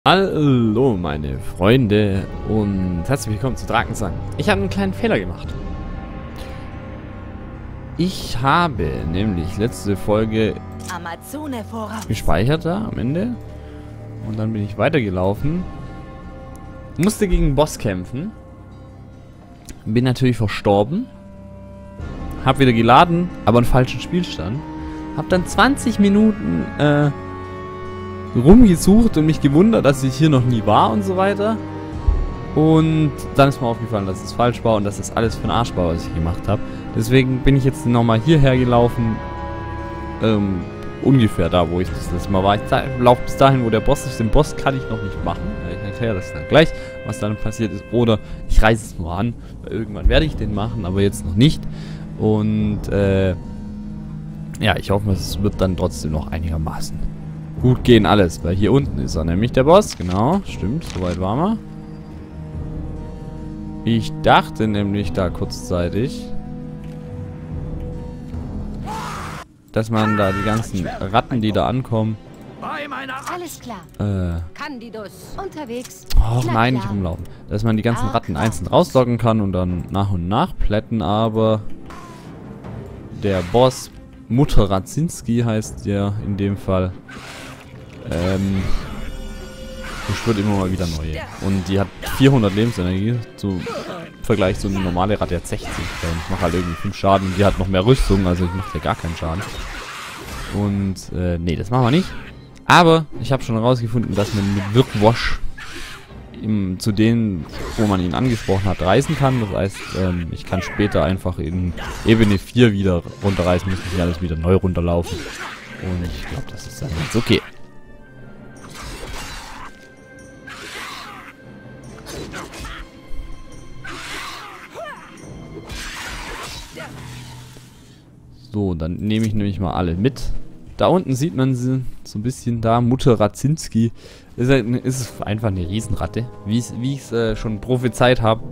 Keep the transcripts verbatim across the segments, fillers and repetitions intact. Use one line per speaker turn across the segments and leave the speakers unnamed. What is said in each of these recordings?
Hallo meine Freunde und herzlich willkommen zu Drakensang. Ich habe einen kleinen Fehler gemacht. Ich habe nämlich letzte Folge
Amazone voraus.
gespeichert da am Ende und dann bin ich weitergelaufen. Musste gegen einen Boss kämpfen. Bin natürlich verstorben. Hab wieder geladen, aber einen falschen Spielstand. Hab dann zwanzig Minuten äh, rumgesucht und mich gewundert, dass ich hier noch nie war und so weiter. Und dann ist mir aufgefallen, dass es falsch war und dass das alles für den Arsch war, was ich gemacht habe. Deswegen bin ich jetzt nochmal hierher gelaufen. Ähm, ungefähr da, wo ich das letzte Mal war. Ich laufe bis dahin, wo der Boss ist. Den Boss kann ich noch nicht machen. Ich erkläre das dann gleich, was dann passiert ist. Oder ich reiße es nur an. Weil irgendwann werde ich den machen, aber jetzt noch nicht. Und äh, ja, ich hoffe, es wird dann trotzdem noch einigermaßen gut gehen alles, weil hier unten ist er nämlich der Boss, genau, stimmt, soweit waren wir. Ich dachte nämlich da kurzzeitig, dass man da die ganzen Ratten, die da ankommen,
Alles klar.
äh,
Candidus. Unterwegs.
oh
Na
nein,
klar.
nicht rumlaufen, dass man die ganzen
Ah,
Ratten
klar.
einzeln rauslocken kann und dann nach und nach plätten, aber der Boss, Mutter Radzinski heißt der in dem Fall, ähm, beschwört immer mal wieder neue. Und die hat vierhundert Lebensenergie, zu Vergleich zu einer normale Ratte hat sechzig. Ich mache halt irgendwie fünf Schaden und die hat noch mehr Rüstung, also ich mache ja gar keinen Schaden. Und, äh, nee, das machen wir nicht. Aber ich habe schon herausgefunden, dass man mit Wirkwash im, zu denen, wo man ihn angesprochen hat, reisen kann. Das heißt, ähm, ich kann später einfach in Ebene vier wieder runterreisen, muss nicht alles wieder neu runterlaufen. Und ich glaube, das ist dann ganz okay. So, dann nehme ich nämlich mal alle mit. Da unten sieht man sie so ein bisschen da. Mutter Radzinski. Ist, ist einfach eine Riesenratte. Wie ich es äh, schon prophezeit habe.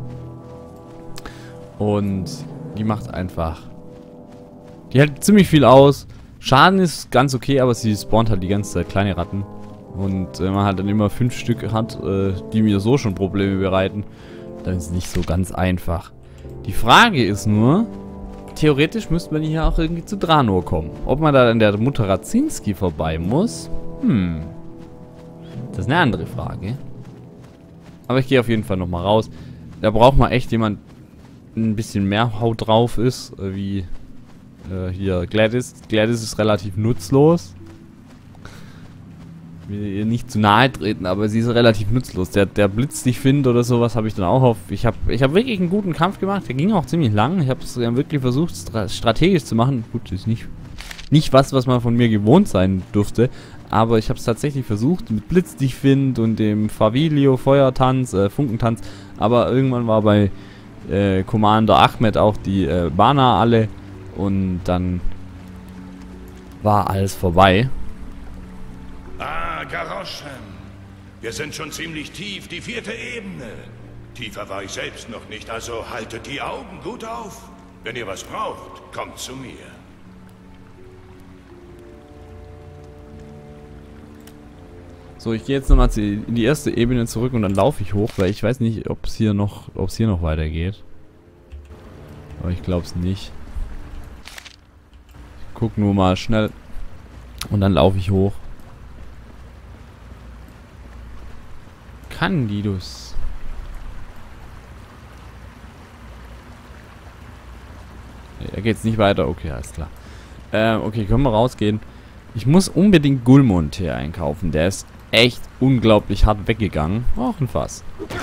Und die macht einfach. Die hält ziemlich viel aus. Schaden ist ganz okay, aber sie spawnt halt die ganze Zeit kleine Ratten. Und wenn man halt dann immer fünf Stück hat, äh, die mir so schon Probleme bereiten, dann ist es nicht so ganz einfach. Die Frage ist nur, theoretisch müsste man hier auch irgendwie zu Draenor kommen. Ob man da an der Mutter Radzinski vorbei muss? Hm. Das ist eine andere Frage. Aber ich gehe auf jeden Fall nochmal raus. Da braucht man echt jemand, ein bisschen mehr Haut drauf ist, wie äh, hier Gladys. Gladys ist relativ nutzlos. Ich will ihr nicht zu nahe treten, aber sie ist relativ nutzlos. Der, der Blitz, den ich finde oder sowas, habe ich dann auch auf. Ich habe ich hab wirklich einen guten Kampf gemacht. Der ging auch ziemlich lang. Ich habe es wirklich versucht, stra strategisch zu machen. Gut, das ist nicht, nicht was, was man von mir gewohnt sein dürfte. Aber ich habe es tatsächlich versucht, mit Blitz, die ich finde, und dem Favilio, Feuertanz, äh, Funkentanz. Aber irgendwann war bei äh, Commander Ahmed auch die äh, Bana alle. Und dann war alles vorbei.
Ah, Garroschen. Wir sind schon ziemlich tief, die vierte Ebene. Tiefer war ich selbst noch nicht, also haltet die Augen gut auf. Wenn ihr was braucht, kommt zu mir.
So, ich gehe jetzt nochmal in die erste Ebene zurück und dann laufe ich hoch, weil ich weiß nicht, ob es hier noch, ob es hier noch weitergeht. Aber ich glaube es nicht. Ich guck nur mal schnell und dann laufe ich hoch. Candidus. Nee, da geht's nicht weiter. Okay, alles klar. Ähm, okay, können wir rausgehen. Ich muss unbedingt Gulmund-Tee einkaufen. Der ist echt unglaublich hart weggegangen. Auch ein Fass.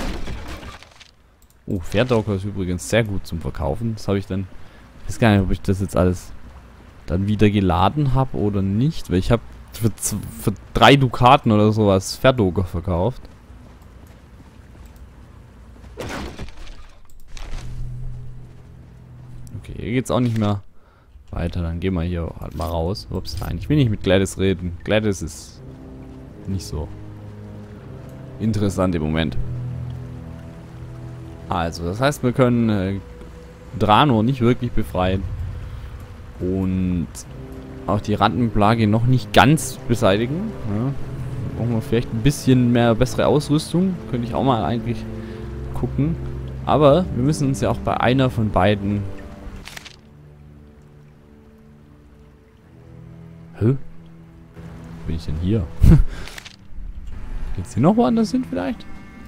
Oh, Pferddauker ist übrigens sehr gut zum Verkaufen. Das habe ich dann... Ich weiß gar nicht, ob ich das jetzt alles dann wieder geladen habe oder nicht. Weil ich habe für, für drei Dukaten oder sowas Pferddauker verkauft. Okay, hier geht's auch nicht mehr weiter. Dann gehen wir hier halt mal raus. Ups, nein, ich will nicht mit Gladys reden. Gladys ist nicht so interessant im Moment. Also, das heißt, wir können äh, Draenor nicht wirklich befreien. Und auch die Rattenplage noch nicht ganz beseitigen. Ja. Brauchen wir vielleicht ein bisschen mehr bessere Ausrüstung. Könnte ich auch mal eigentlich gucken. Aber wir müssen uns ja auch bei einer von beiden... Hä? Wo bin ich denn hier? Geht's hier noch woanders hin vielleicht?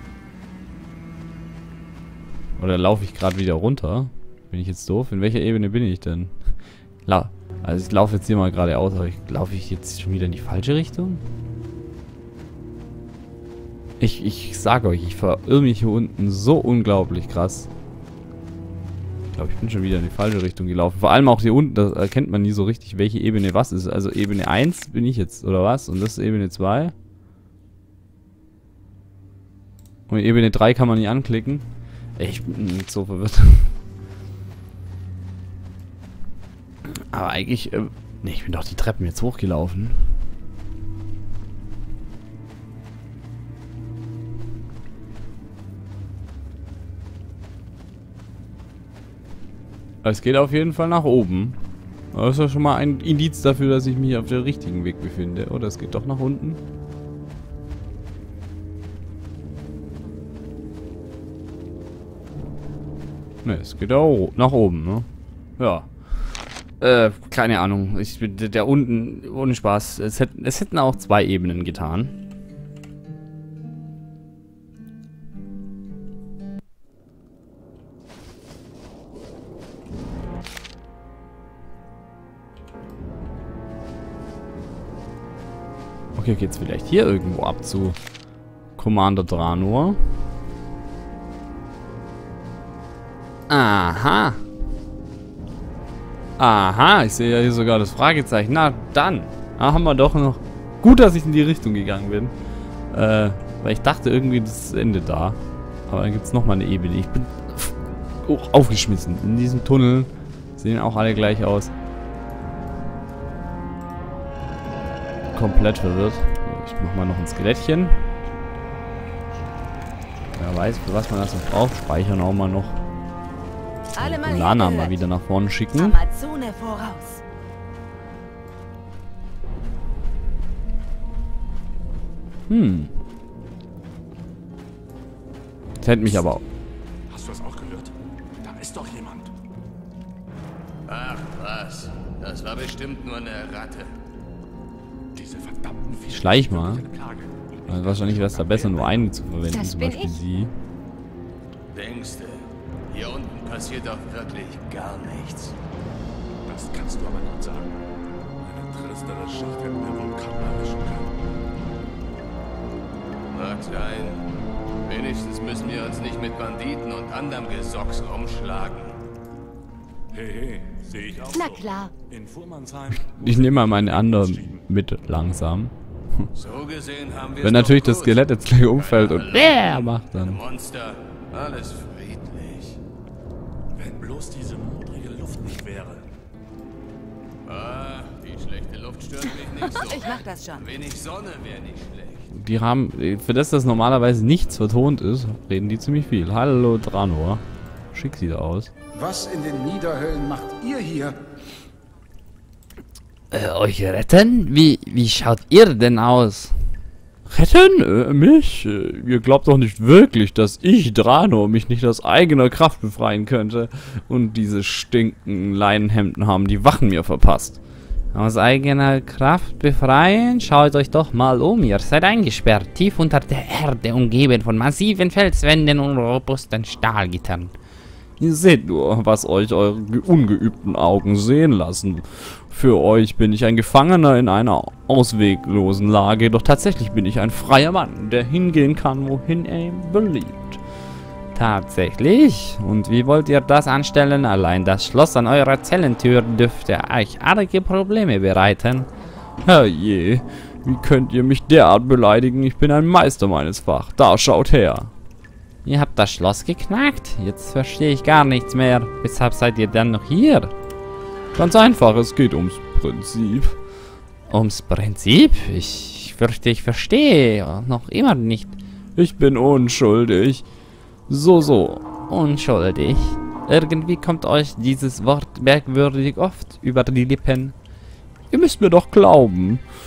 Oder laufe ich gerade wieder runter? Bin ich jetzt doof? In welcher Ebene bin ich denn? La also ich laufe jetzt hier mal geradeaus, aber ich, laufe ich jetzt schon wieder in die falsche Richtung? Ich, ich sage euch, ich verirre mich hier unten so unglaublich krass. Ich glaube, ich bin schon wieder in die falsche Richtung gelaufen. Vor allem auch hier unten, da erkennt man nie so richtig, welche Ebene was ist. Also Ebene eins bin ich jetzt, oder was? Und das ist Ebene zwei. Und Ebene drei kann man nicht anklicken. Ich bin so verwirrt. Aber eigentlich, äh, ne, ich bin doch die Treppen jetzt hochgelaufen. Es geht auf jeden Fall nach oben. Das ist ja schon mal ein Indiz dafür, dass ich mich auf dem richtigen Weg befinde. Oder es geht doch nach unten. Ne, es geht auch nach oben, ne? Ja. Äh, keine Ahnung. Ich bin der unten, ohne Spaß. Es hätten, es hätten auch zwei Ebenen getan. Okay, geht's vielleicht hier irgendwo ab zu Commander Draenor? Aha. Aha, ich sehe ja hier sogar das Fragezeichen. Na dann. Da haben wir doch noch... Gut, dass ich in die Richtung gegangen bin. Äh, weil ich dachte irgendwie, das endet da. Aber dann gibt es nochmal eine Ebene. Ich bin oh, aufgeschmissen. In diesem Tunnel sehen auch alle gleich aus. Komplett verwirrt. Ich mach mal noch ein Skelettchen. Wer weiß, für was man das noch braucht. Speichern auch mal noch.
Alle mal
Lana mal wieder nach vorne schicken.
Amazone voraus.
Hm. Das hätte mich aber auch.
Hast du das auch gehört? Da ist doch jemand.
Ach was, das war bestimmt nur eine Ratte.
Diese verdammten Viecher.
Schleich mal. Also wahrscheinlich wäre es da besser, nur eine zu verwenden,
Das
zum
bin
Beispiel
ich.
sie.
Denkste, hier unten passiert doch wirklich gar nichts.
Das kannst du aber nicht sagen. Eine tristere Schicht hätten wir wohl kaum erwischen können.
Mag sein. Wenigstens müssen wir uns nicht mit Banditen und anderem Gesocks rumschlagen.
Hey, hey, sehe ich auch
Na
so.
klar.
In Fuhrmannsheim.
Ich nehme mal meine anderen mit langsam.
So gesehen haben wir
Wenn natürlich das Skelett jetzt gleich umfällt und bäh macht dann.
Monster, alles friedlich.
Wenn bloß diese modrige Luft nicht wäre.
Ah, die schlechte Luft stört mich nicht so.
Ich mach das schon.
Wenig Sonne wäre nicht schlecht.
Die haben, für das das normalerweise nichts vertont ist, reden die ziemlich viel. Hallo Draenor. Schick sieht aus.
Was in den Niederhöllen macht ihr hier?
Äh, euch retten? Wie, wie schaut ihr denn aus? Retten? Äh, mich? Äh, ihr glaubt doch nicht wirklich, dass ich, Draenor, mich nicht aus eigener Kraft befreien könnte. Und diese stinkenden Leinenhemden haben die Wachen mir verpasst. Aus eigener Kraft befreien? Schaut euch doch mal um. Ihr seid eingesperrt, tief unter der Erde, umgeben von massiven Felswänden und robusten Stahlgittern. Ihr seht nur, was euch eure ungeübten Augen sehen lassen. Für euch bin ich ein Gefangener in einer ausweglosen Lage, doch tatsächlich bin ich ein freier Mann, der hingehen kann, wohin er ihm beliebt. Tatsächlich? Und wie wollt ihr das anstellen? Allein das Schloss an eurer Zellentür dürfte euch arge Probleme bereiten. Herrje, wie könnt ihr mich derart beleidigen? Ich bin ein Meister meines Fachs. Da schaut her. Ihr habt das Schloss geknackt? Jetzt verstehe ich gar nichts mehr. Weshalb seid ihr dann noch hier? Ganz einfach, es geht ums Prinzip. Ums Prinzip? Ich fürchte, ich verstehe noch immer nicht. Ich bin unschuldig. So, so. Unschuldig. Irgendwie kommt euch dieses Wort merkwürdig oft über die Lippen. Ihr müsst mir doch glauben.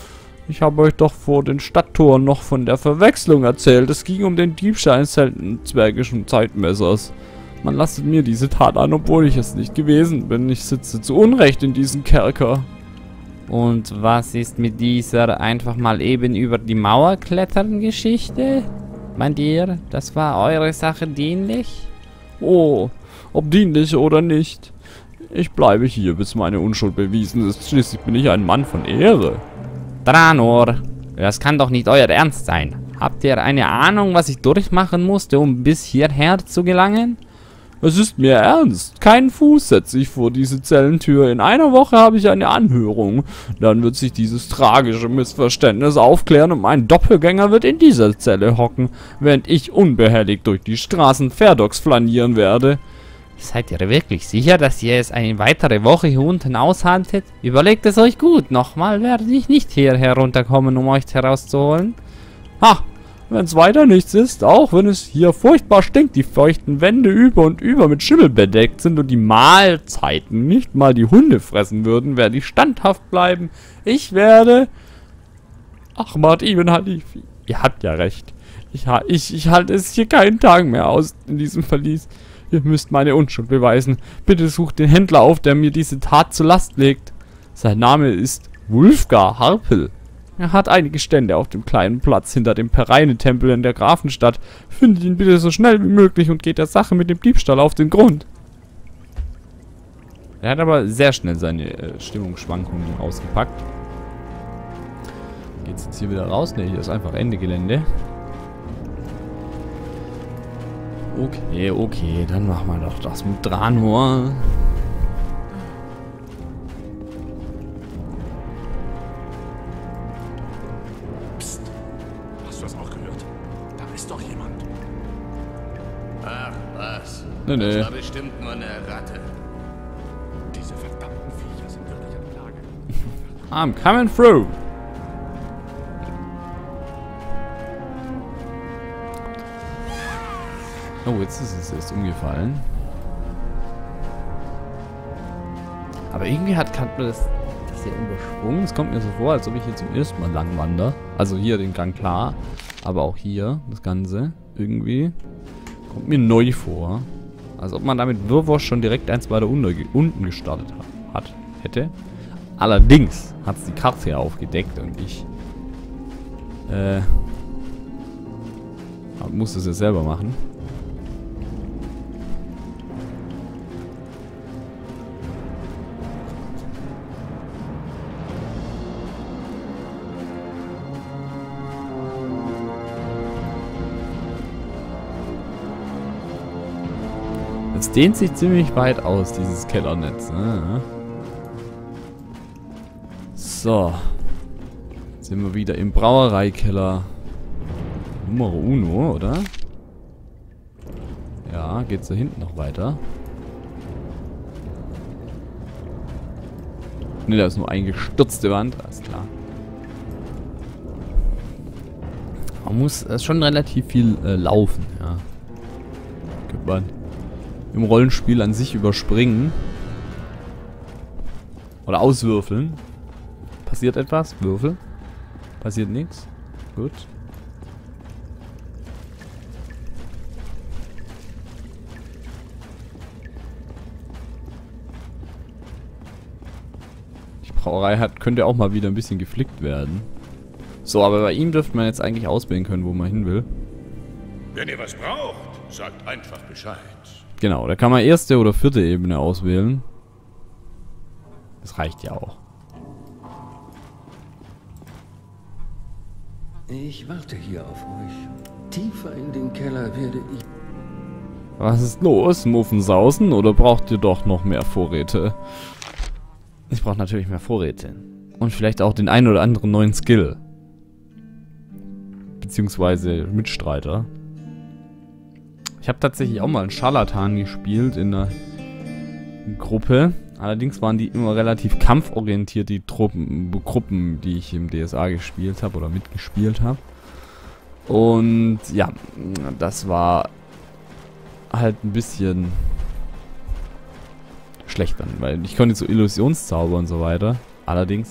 Ich habe euch doch vor den Stadttoren noch von der Verwechslung erzählt. Es ging um den Diebstahl eines seltenen zwergischen Zeitmessers. Man lastet mir diese Tat an, obwohl ich es nicht gewesen bin. Ich sitze zu Unrecht in diesem Kerker. Und was ist mit dieser einfach mal eben über die Mauer klettern Geschichte? Meint ihr, das war eure Sache dienlich? Oh, ob dienlich oder nicht. Ich bleibe hier, bis meine Unschuld bewiesen ist. Schließlich bin ich ein Mann von Ehre. Draenor, das kann doch nicht euer Ernst sein. Habt ihr eine Ahnung, was ich durchmachen musste, um bis hierher zu gelangen? Es ist mir ernst. Keinen Fuß setze ich vor diese Zellentür. In einer Woche habe ich eine Anhörung. Dann wird sich dieses tragische Missverständnis aufklären und mein Doppelgänger wird in dieser Zelle hocken, während ich unbehelligt durch die Straßen Ferdox flanieren werde. Seid ihr wirklich sicher, dass ihr es eine weitere Woche hier unten aushaltet? Überlegt es euch gut. Nochmal werde ich nicht hier herunterkommen, um euch herauszuholen. Ha! Wenn es weiter nichts ist, auch wenn es hier furchtbar stinkt, die feuchten Wände über und über mit Schimmel bedeckt sind und die Mahlzeiten nicht mal die Hunde fressen würden, werde ich standhaft bleiben. Ich werde... Ahmad Ibn Halifi. Ihr habt ja recht. Ich, ich, ich halte es hier keinen Tag mehr aus in diesem Verlies. Ihr müsst meine Unschuld beweisen. Bitte sucht den Händler auf, der mir diese Tat zur Last legt. Sein Name ist Wulfgar Harpel. Er hat einige Stände auf dem kleinen Platz hinter dem Pereine-Tempel in der Grafenstadt. Findet ihn bitte so schnell wie möglich und geht der Sache mit dem Diebstahl auf den Grund. Er hat aber sehr schnell seine äh, Stimmungsschwankungen ausgepackt. Geht's jetzt hier wieder raus? Ne, hier ist einfach Ende Gelände. Okay, okay, dann machen wir doch das mit Draenor. Nee, nee.
Das war bestimmt nur eine Ratte.
Diese verdammten Viecher sind wirklich an der Lage.
I'm coming through. Oh, jetzt ist es erst umgefallen. Aber irgendwie hat Kantler das, das ja übersprungen. Es kommt mir so vor, als ob ich hier zum ersten Mal lang wandere. Also hier den Gang klar. Aber auch hier das Ganze. Irgendwie kommt mir neu vor. Als ob man damit Wirrwarr schon direkt eins weiter unten gestartet hat, hätte. Allerdings hat es die Karte ja aufgedeckt und ich äh, muss das jetzt selber machen. Es dehnt sich ziemlich weit aus, dieses Kellernetz. Ne? So. Jetzt sind wir wieder im Brauereikeller. Nummer uno, oder? Ja, geht's da hinten noch weiter? Ne, da ist nur eine gestürzte Wand. Alles klar. Man muss äh, schon relativ viel äh, laufen, ja. Könnte man im Rollenspiel an sich überspringen. Oder auswürfeln. Passiert etwas? Würfel. Passiert nichts. Gut. Die Brauerei hat, könnte auch mal wieder ein bisschen geflickt werden. So, aber bei ihm dürfte man jetzt eigentlich auswählen können, wo man hin will.
Wenn ihr was braucht, sagt einfach Bescheid.
Genau, da kann man erste oder vierte Ebene auswählen. Das reicht ja auch.
Ich warte hier auf euch. Tiefer in den Keller werde ich...
Was ist los? Muffensausen? Oder braucht ihr doch noch mehr Vorräte? Ich brauche natürlich mehr Vorräte. Und vielleicht auch den einen oder anderen neuen Skill. Beziehungsweise Mitstreiter. Ich habe tatsächlich auch mal einen Scharlatan gespielt in einer Gruppe. Allerdings waren die immer relativ kampforientiert, die Truppen, Gruppen, die ich im D S A gespielt habe oder mitgespielt habe. Und ja, das war halt ein bisschen schlecht dann, weil ich konnte so Illusionszauber und so weiter. Allerdings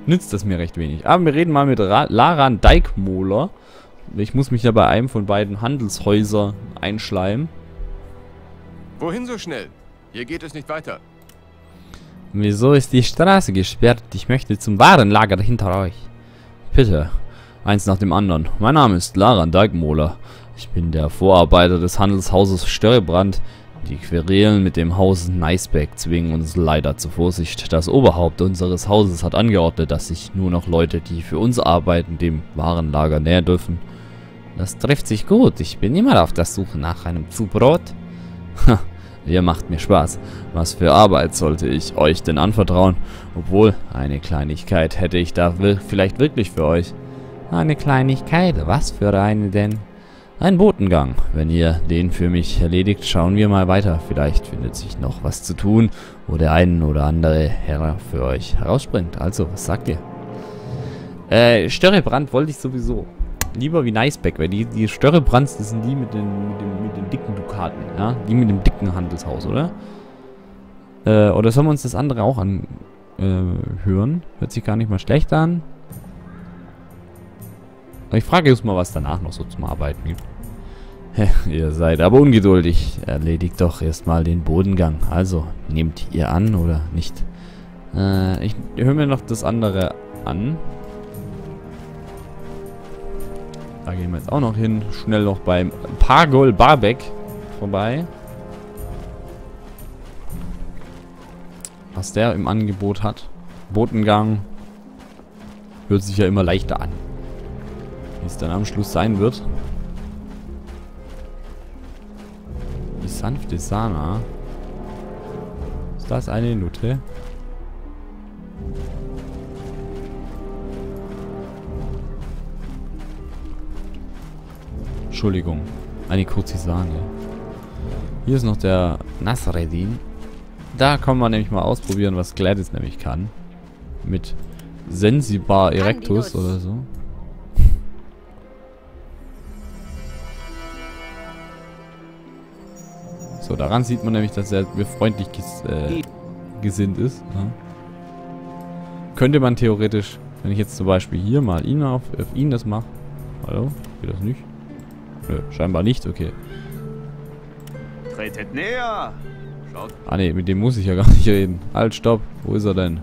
nützt das mir recht wenig. Aber wir reden mal mit Ra Laran Dijkmoler. Ich muss mich ja bei einem von beiden Handelshäusern einschleimen.
Wohin so schnell? Hier geht es nicht weiter.
Wieso ist die Straße gesperrt? Ich möchte zum Warenlager hinter euch. Bitte. Eins nach dem anderen. Mein Name ist Laran Dijkmoler. Ich bin der Vorarbeiter des Handelshauses Störrebrand. Die Querelen mit dem Haus Neisbeck zwingen uns leider zur Vorsicht. Das Oberhaupt unseres Hauses hat angeordnet, dass sich nur noch Leute, die für uns arbeiten, dem Warenlager nähern dürfen. Das trifft sich gut. Ich bin immer auf der Suche nach einem Zubrot. Ha, ihr macht mir Spaß. Was für Arbeit sollte ich euch denn anvertrauen? Obwohl, eine Kleinigkeit hätte ich da wir vielleicht wirklich für euch. Eine Kleinigkeit? Was für eine denn? Ein Botengang. Wenn ihr den für mich erledigt, schauen wir mal weiter. Vielleicht findet sich noch was zu tun, wo der ein oder andere Herr für euch herausspringt. Also, was sagt ihr? Äh, Störrebrand wollte ich sowieso. Lieber wie Neisbeck, weil die, die Störrebrands, das sind die mit den, mit, den, mit den dicken Dukaten, ja? Die mit dem dicken Handelshaus, oder? Äh, oder sollen wir uns das andere auch anhören? Äh, hören? Hört sich gar nicht mal schlecht an. Ich frage jetzt mal, was danach noch so zum Arbeiten gibt. Ihr seid aber ungeduldig. Erledigt doch erstmal den Bodengang. Also, nehmt ihr an oder nicht? Äh, ich höre mir noch das andere an. Da gehen wir jetzt auch noch hin. Schnell noch beim Pagol Barbeck vorbei. Was der im Angebot hat. Bodengang. Hört sich ja immer leichter an. Wie es dann am Schluss sein wird. Die sanfte Sana. Ist das eine Nutte? Entschuldigung. Eine Kurtisane. Hier ist noch der Nasreddin. Da kann man nämlich mal ausprobieren, was Gladys nämlich kann. Mit Sensibar Erectus oder so. So, daran sieht man nämlich, dass er mir freundlich ges äh, gesinnt ist. Ja. Könnte man theoretisch, wenn ich jetzt zum Beispiel hier mal ihn auf, auf ihn das mache. Hallo? Geht das nicht? Nö, scheinbar nicht, okay.
Tretet näher! Schaut.
Ah ne, mit dem muss ich ja gar nicht reden. Halt, stopp. Wo ist er denn?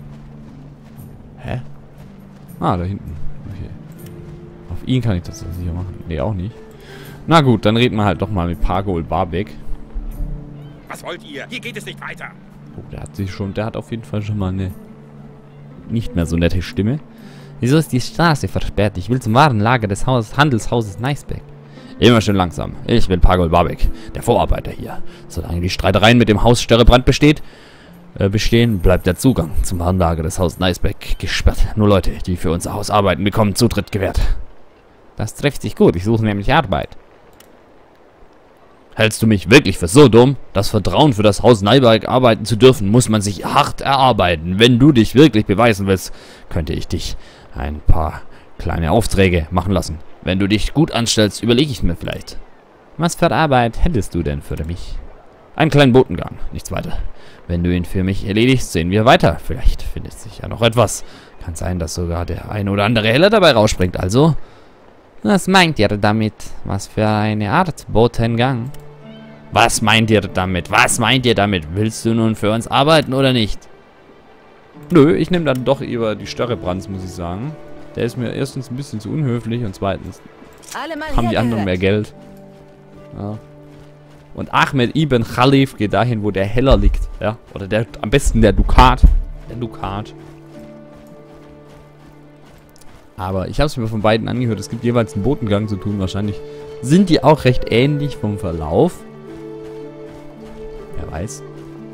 Hä? Ah, da hinten. Okay. Auf ihn kann ich das sicher machen. Ne, auch nicht. Na gut, dann reden wir halt doch mal mit Pagol Barbeck.
Was wollt ihr? Hier geht es nicht weiter.
Oh, der hat sich schon, der hat auf jeden Fall schon mal eine nicht mehr so nette Stimme. Wieso ist die Straße versperrt? Ich will zum Warenlager des Haus Handelshauses Neisbeck. Immer schön langsam. Ich bin Pagol Barbeck, der Vorarbeiter hier. Solange die Streitereien mit dem Haus Störrebrand besteht, äh, bestehen, bleibt der Zugang zum Warenlager des Hauses Neisbeck gesperrt. Nur Leute, die für unser Haus arbeiten, bekommen Zutritt gewährt. Das trifft sich gut. Ich suche nämlich Arbeit. Hältst du mich wirklich für so dumm? Das Vertrauen für das Haus Neisbeck arbeiten zu dürfen, muss man sich hart erarbeiten. Wenn du dich wirklich beweisen willst, könnte ich dich ein paar kleine Aufträge machen lassen. Wenn du dich gut anstellst, überlege ich mir vielleicht. Was für Arbeit hättest du denn für mich? Einen kleinen Botengang, nichts weiter. Wenn du ihn für mich erledigst, sehen wir weiter. Vielleicht findet sich ja noch etwas. Kann sein, dass sogar der ein oder andere Heller dabei rausspringt. Also, was meint ihr damit? Was für eine Art Botengang? Was meint ihr damit? Was meint ihr damit? Willst du nun für uns arbeiten oder nicht? Nö, ich nehme dann doch lieber die Störrebrands, muss ich sagen. Der ist mir erstens ein bisschen zu unhöflich und zweitens haben die anderen mehr Geld. Ja. Und Ahmed Ibn Khalif geht dahin, wo der Heller liegt. Ja. Oder der am besten der Dukat. Der Dukat. Aber ich habe es mir von beiden angehört. Es gibt jeweils einen Botengang zu tun. Wahrscheinlich sind die auch recht ähnlich vom Verlauf. Wer weiß.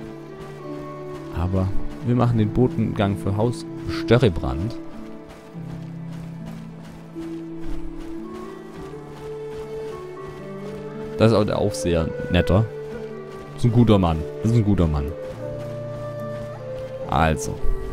Aber wir machen den Botengang für Haus Störrebrand. Das ist auch der Aufseher netter. Das ist ein guter Mann. Das ist ein guter Mann. Also.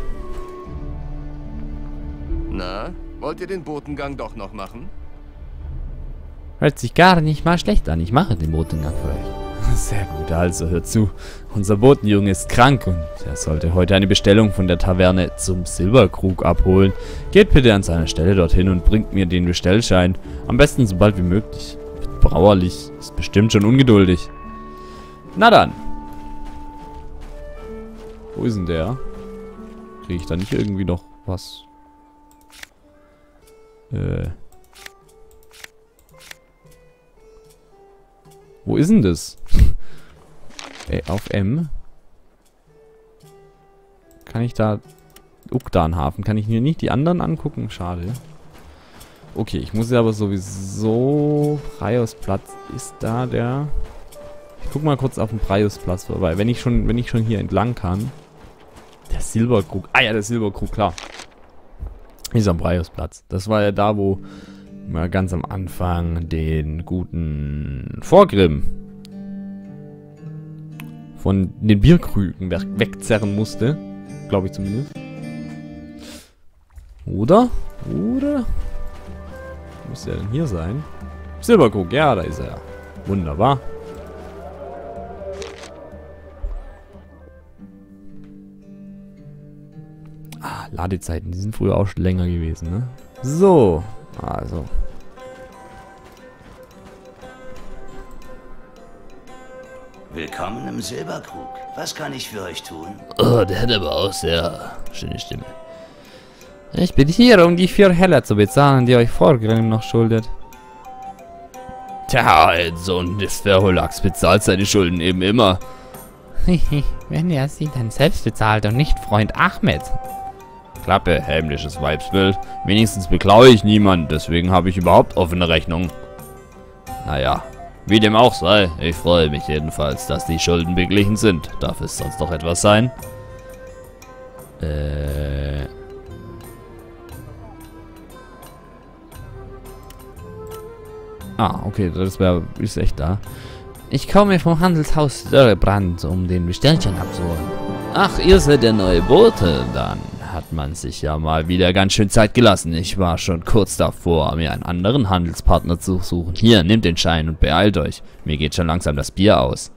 Na, wollt ihr den Botengang doch noch machen?
Hört sich gar nicht mal schlecht an. Ich mache den Botengang für euch. Sehr gut, also hört zu. Unser Botenjunge ist krank und er sollte heute eine Bestellung von der Taverne zum Silberkrug abholen. Geht bitte an seiner Stelle dorthin und bringt mir den Bestellschein. Am besten so bald wie möglich. Brauerlich ist bestimmt schon ungeduldig. Na dann. Wo ist denn der? Kriege ich da nicht irgendwie noch was? Äh. Wo ist denn das? Ey, auf M. Kann ich da... Ukdanhafen. Kann ich mir nicht die anderen angucken? Schade. Okay, ich muss ja aber sowieso... Praiusplatz ist da der... Ich guck mal kurz auf den Praiusplatz vorbei. Wenn ich schon, wenn ich schon hier entlang kann. Der Silberkrug. Ah ja, der Silberkrug, klar. Ist am Praiusplatz. Das war ja da, wo wir ganz am Anfang den guten Vorgrimm von den Bierkrügen we wegzerren musste. Glaube ich zumindest. Oder? Oder? Müsste er denn hier sein? Silberkrug, ja, da ist er. Wunderbar. Ah, Ladezeiten, die sind früher auch schon länger gewesen, ne? So, also.
Willkommen im Silberkrug. Was kann ich für euch tun?
Oh, der hat aber auch sehr schöne Stimme. Ich bin hier, um die vier Heller zu bezahlen, die euch Vorgrimm noch schuldet.
Tja, ein Sohn des Verholax bezahlt seine Schulden eben immer.
Wenn er sie dann selbst bezahlt und nicht Freund Ahmed.
Klappe, hämliches Weibsbild. Wenigstens beklaue ich niemanden, deswegen habe ich überhaupt offene Rechnungen. Naja, wie dem auch sei, ich freue mich jedenfalls, dass die Schulden beglichen sind. Darf es sonst noch etwas sein? Äh... Ah, okay, das wär, ist echt da.
Ich komme vom Handelshaus Dörrebrand, um den Bestellchen abzuholen.
Ach, ihr seid der neue Bote. Dann hat man sich ja mal wieder ganz schön Zeit gelassen. Ich war schon kurz davor, mir einen anderen Handelspartner zu suchen. Hier, nehmt den Schein und beeilt euch. Mir geht schon langsam das Bier aus.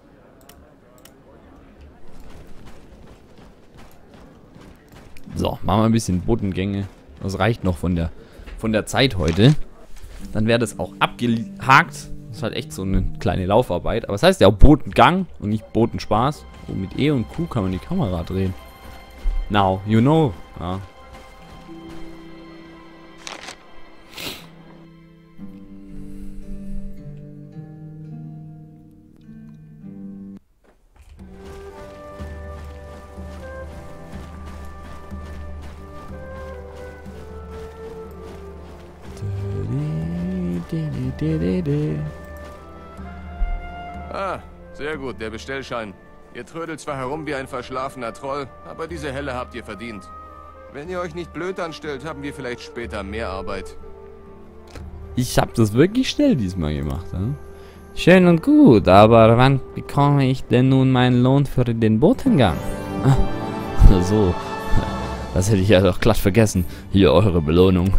So, machen wir ein bisschen Botengänge. Das reicht noch von der, von der Zeit heute. Dann wäre das auch abgehakt. Das ist halt echt so eine kleine Laufarbeit. Aber es heißt ja auch Botengang und nicht Botenspaß. Und mit E und Q kann man die Kamera drehen. Now, you know. Ja.
Ah, sehr gut, der Bestellschein. Ihr trödelt zwar herum wie ein verschlafener Troll, aber diese Helle habt ihr verdient. Wenn ihr euch nicht blöd anstellt, haben wir vielleicht später mehr Arbeit.
Ich habe das wirklich schnell diesmal gemacht. Ja?
Schön und gut, aber wann bekomme ich denn nun meinen Lohn für den Botengang?
Ah, so, das hätte ich ja doch glatt vergessen. Hier eure Belohnung.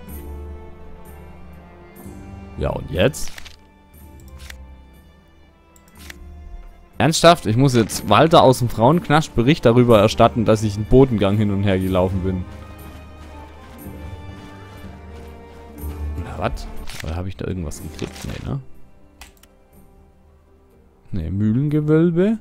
Ja, und jetzt? Ernsthaft? Ich muss jetzt Walter aus dem Frauenknast Bericht darüber erstatten, dass ich einen Botengang hin und her gelaufen bin. Na, was? Oder habe ich da irgendwas gekriegt? Nee, ne? Ne, Mühlengewölbe.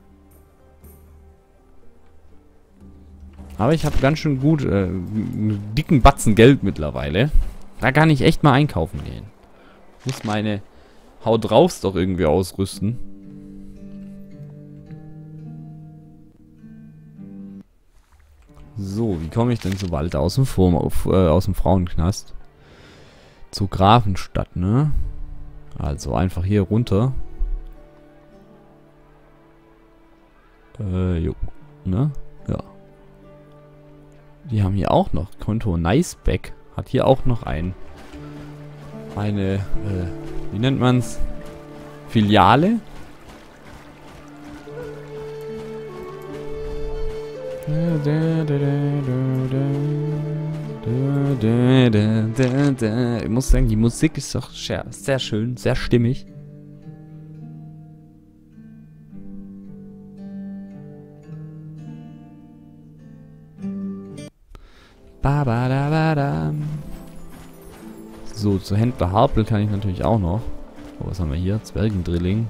Aber ich habe ganz schön gut, äh, einen dicken Batzen Geld mittlerweile. Da kann ich echt mal einkaufen gehen. Ich muss meine Haut drauf's doch irgendwie ausrüsten. So, wie komme ich denn zu Walter aus dem, Form, auf, äh, aus dem Frauenknast? Zu Grafenstadt, ne? Also einfach hier runter. Äh, jo. Ne? Ja. Die haben hier auch noch Konto Niceback. Hat hier auch noch ein eine, äh, wie nennt man's? Filiale? Ich muss sagen, die Musik ist doch sehr, sehr schön, sehr stimmig. Ba, ba, da, ba, da. So, zu Händler Harpel kann ich natürlich auch noch. Oh, was haben wir hier? Zwergendrilling.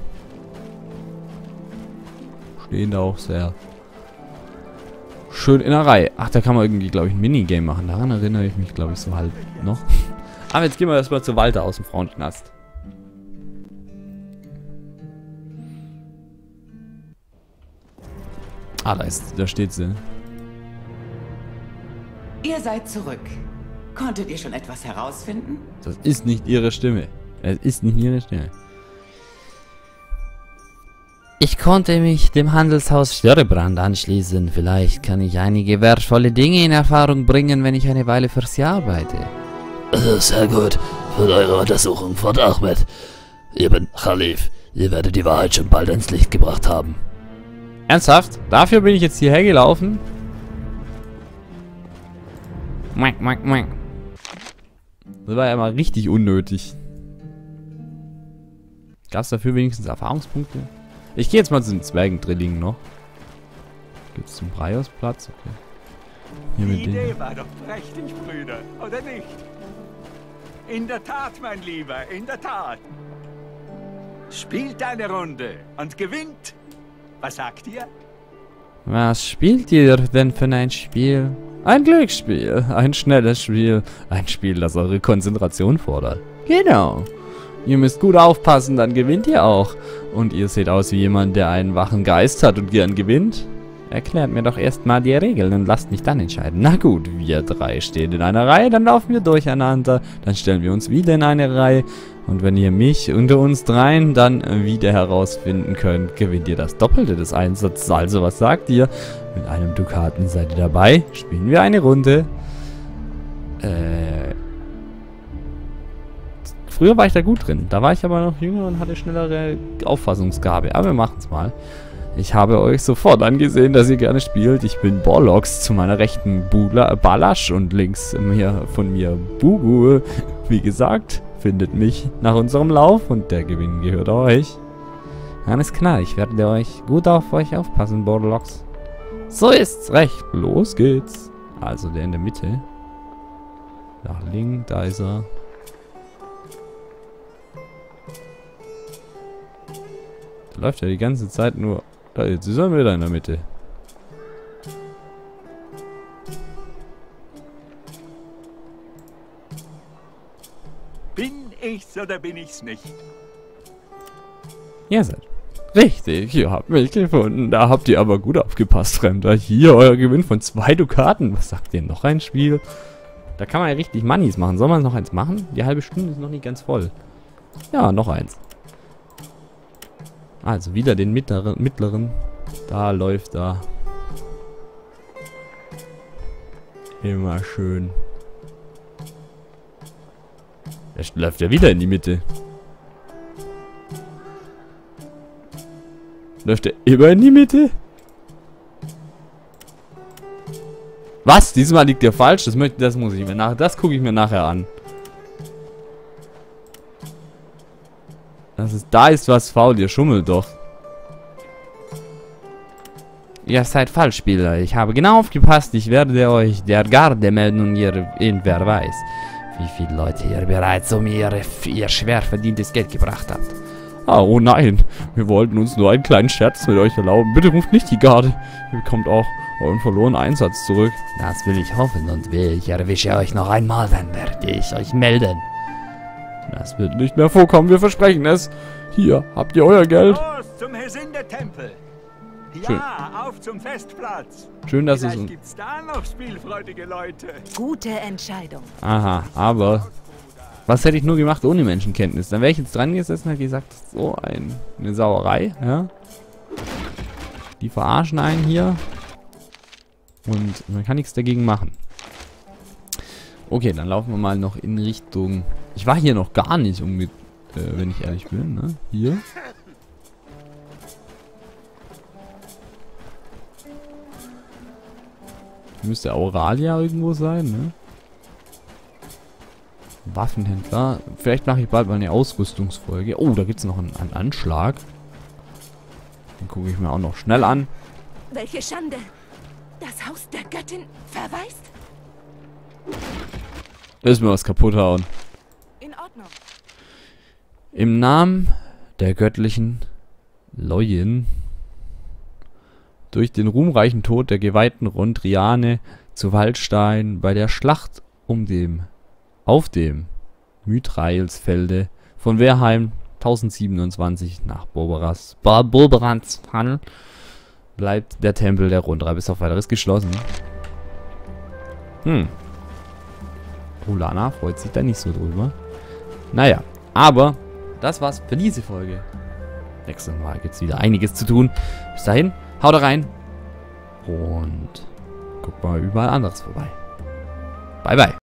Stehen da auch sehr schön in der Reihe. Ach, da kann man irgendwie, glaube ich, ein Minigame machen. Daran erinnere ich mich, glaube ich, so halb noch. Aber jetzt gehen wir erstmal zu Walter aus dem Frauenknast. Ah, da ist, da steht sie.
Ihr seid zurück. Konntet ihr schon etwas herausfinden?
Das ist nicht ihre Stimme. Es ist nicht ihre Stimme.
Ich konnte mich dem Handelshaus Störrebrand anschließen. Vielleicht kann ich einige wertvolle Dinge in Erfahrung bringen, wenn ich eine Weile für Sie arbeite.
Sehr gut. Für eure Untersuchung, Fort Ahmed. Ibn Khalif, ihr werdet die Wahrheit schon bald ans Licht gebracht haben.
Ernsthaft? Dafür bin ich jetzt hierher gelaufen? Moink, moink, moink. Das war ja mal richtig unnötig. Gab es dafür wenigstens Erfahrungspunkte? Ich gehe jetzt mal zu den Zwergendrilling noch. Gibt es zum Breiausplatz? Okay. Hier mit
Die Idee
denen.
war doch prächtig, Brüder, oder nicht? In der Tat, mein Lieber, in der Tat. Spielt eine Runde und gewinnt. Was sagt ihr?
Was spielt ihr denn für ein Spiel? Ein Glücksspiel, ein schnelles Spiel, ein Spiel, das eure Konzentration fordert. Genau. Ihr müsst gut aufpassen, dann gewinnt ihr auch. Und ihr seht aus wie jemand, der einen wachen Geist hat und gern gewinnt. Erklärt mir doch erstmal die Regeln und lasst mich dann entscheiden. Na gut, wir drei stehen in einer Reihe, dann laufen wir durcheinander, dann stellen wir uns wieder in eine Reihe. Und wenn ihr mich unter uns dreien dann wieder herausfinden könnt, gewinnt ihr das Doppelte des Einsatzes. Also, was sagt ihr? Mit einem Dukaten seid ihr dabei. Spielen wir eine Runde. Äh... Früher war ich da gut drin. Da war ich aber noch jünger und hatte schnellere Auffassungsgabe. Aber wir machen es mal. Ich habe euch sofort angesehen, dass ihr gerne spielt. Ich bin Borlox, zu meiner rechten Bula, Balasch und links mir, von mir Bubu. Wie gesagt, findet mich nach unserem Lauf und der Gewinn gehört euch. Alles klar, ich werde euch gut auf euch aufpassen, Borlox. So ist's recht. Los geht's. Also der in der Mitte. Nach links, da ist er. Der läuft ja die ganze Zeit nur... Da, jetzt ist er wieder in der Mitte.
Bin ich's oder bin ich's nicht?
Ihr seid richtig, ihr habt mich gefunden. Da habt ihr aber gut aufgepasst, Fremder. Hier, euer Gewinn von zwei Dukaten. Was sagt ihr, noch ein Spiel? Da kann man ja richtig Moneys machen. Soll man noch eins machen? Die halbe Stunde ist noch nicht ganz voll. Ja, noch eins. Also wieder den mittleren, mittleren. Da läuft er. Immer schön. Er läuft ja wieder in die Mitte. Läuft er immer in die Mitte? Was? Diesmal liegt er falsch? Das möchte, das muss ich mir nach. Das gucke ich mir nachher an. Das ist, da ist was faul, ihr schummelt doch.
Ihr seid Falschspieler. Ich habe genau aufgepasst. Ich werde euch der Garde melden und ihr, wer weiß, wie viele Leute ihr bereits um ihre, ihr schwer verdientes Geld gebracht habt.
Ah, oh nein. Wir wollten uns nur einen kleinen Scherz mit euch erlauben. Bitte ruft nicht die Garde. Ihr bekommt auch euren verlorenen Einsatz zurück.
Das will ich hoffen und will ich erwische euch noch einmal, dann werde ich euch melden.
Das wird nicht mehr vorkommen, wir versprechen es. Hier, habt ihr euer Geld?
Los zum Hesinde-Tempel.
Schön.
Ja, auf zum Festplatz.
Schön, dass
Vielleicht
es...
gibt's da noch spielfreudige Leute.
Gute Entscheidung.
Aha, aber... Was hätte ich nur gemacht ohne Menschenkenntnis? Dann wäre ich jetzt dran gesessen und hätte gesagt, so ein, eine Sauerei, ja. Die verarschen einen hier. Und man kann nichts dagegen machen. Okay, dann laufen wir mal noch in Richtung... Ich war hier noch gar nicht, um mit, äh, wenn ich ehrlich bin, ne? Hier. Müsste Auralia irgendwo sein, ne? Waffenhändler. Vielleicht mache ich bald mal eine Ausrüstungsfolge. Oh, da gibt es noch einen, einen Anschlag. Den gucke ich mir auch noch schnell an.
Welche Schande! Das Haus der Göttin verwaist?
Müssen wir was kaputt hauen.
In Ordnung.
Im Namen der göttlichen Loyin, durch den ruhmreichen Tod der geweihten Rondriane zu Waldstein bei der Schlacht um dem, auf dem Mithraelsfelde von Wehrheim tausendsiebenundzwanzig nach Boberas, Boberans Fall, bleibt der Tempel der Rundra bis auf weiteres geschlossen. Hm. Ulana freut sich da nicht so drüber. Naja, aber das war's für diese Folge. Nächstes Mal gibt's wieder einiges zu tun. Bis dahin, haut rein und guckt mal überall anderes vorbei. Bye, bye.